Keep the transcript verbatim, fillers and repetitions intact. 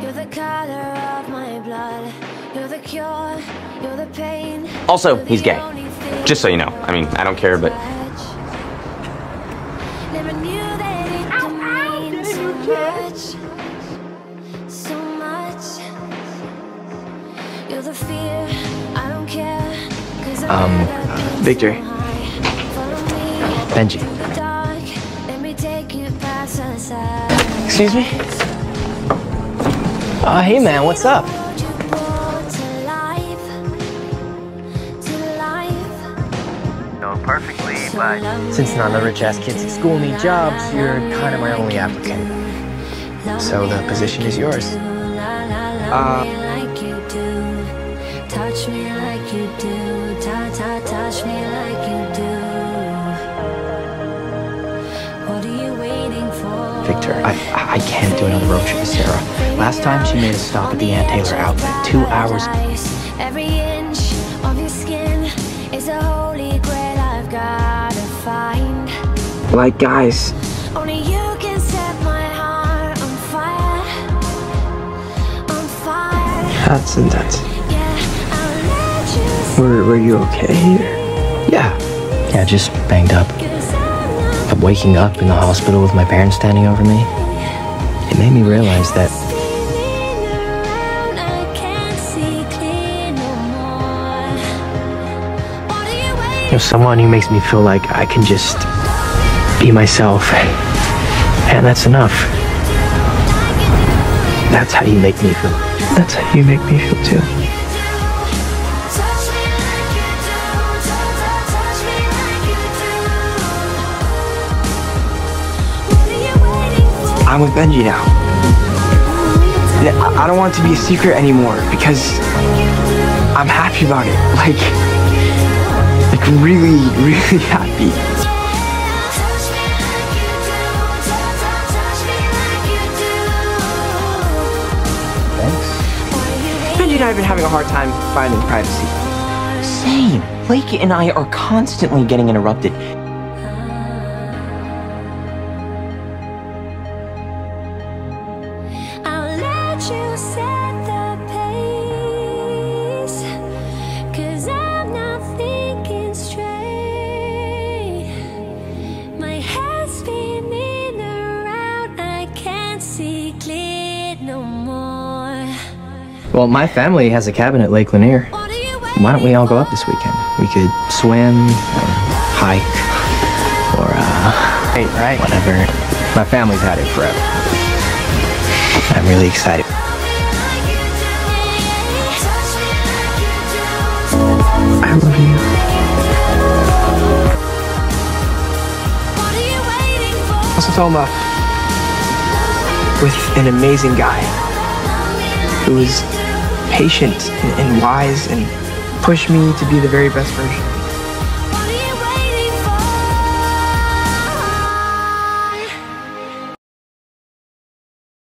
You're the color of my blood. You're the cure. You're the pain. Also, he's gay. Just so you know. I mean, I don't care, but... Never knew that it could mean so much. So much. You're the fear. I don't care. Um, Victor. Benji. Excuse me? Uh, hey man, what's up? No, perfectly, but... Since none of the rich ass kids at school need jobs, you're kind of my only applicant. So the position is yours. Uh... Touch me like you do, touch me like you do. What are you waiting for? Victor, I, I can't do another road trip with Sarah. Last time she made a stop at the Aunt Taylor outlet, two hours. Every inch of your skin is a holy grail I've gotta find. Like, guys. Only you can set my heart on fire, on fire. That's intense. Were, were you okay here? Yeah. Yeah, just banged up. But waking up in the hospital with my parents standing over me, it made me realize that there's someone who makes me feel like I can just be myself, and that's enough. That's how you make me feel. That's how you make me feel too. I'm with Benji now. I don't want it to be a secret anymore because I'm happy about it. Like, like really, really happy. Thanks. Benji and I have been having a hard time finding privacy. Same. Blake and I are constantly getting interrupted. you set the pace, 'cause I'm not thinking straight. My head's spinning around, I can't see clear no more. Well, my family has a cabin at Lake Lanier. Why don't we all go up this weekend? We could swim, or hike, or uh, Right, right. whatever. My family's had it forever. I'm really excited. I love you. Also told him with an amazing guy who was patient and, and wise and pushed me to be the very best version.